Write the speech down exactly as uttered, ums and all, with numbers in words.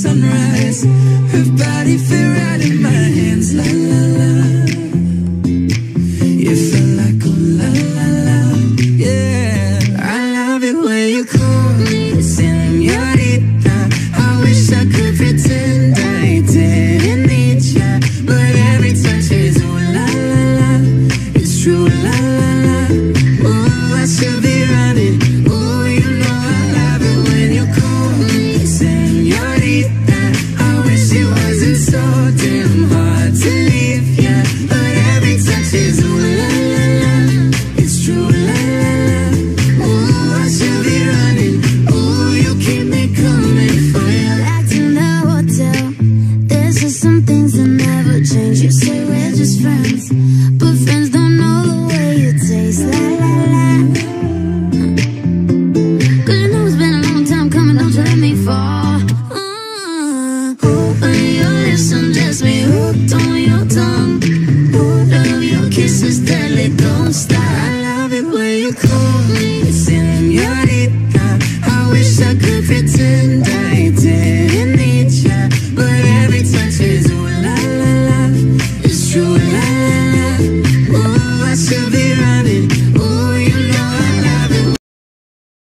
sunrise. Her body fit right in my hands. La la la. You feel like oh la la la. Yeah, I love it when you call me Señorita. I wish I could pretend I didn't need ya, but every touch is ooh la la la. It's true la la la. Ooh, I should be running. Ooh, you know I love it when you call me Señorita. I wish it wasn't so damn hard to leave ya, but every touch is ooh la la la. It's true la la la. Ooh, I should be running. Ooh, you keep me coming for ya. Back in the hotel, there's just some things that never change. You say we're just friends, but friends don't know the way you taste. La la la. Cause you know it's been a long time coming, don't you let me fall. uh, When your lips undress me, hooked on your tongue. Ooh, love your kisses deadly, don't stop. I love it when you call me Señorita. I wish I could pretend I did